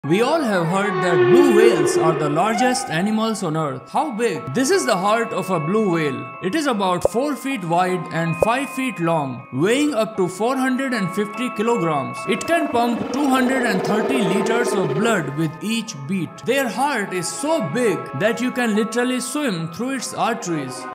We all have heard that blue whales are the largest animals on earth. How big? This is the heart of a blue whale. It is about 4 feet wide and 5 feet long, weighing up to 450 kilograms. It can pump 230 liters of blood with each beat. Their heart is so big that you can literally swim through its arteries.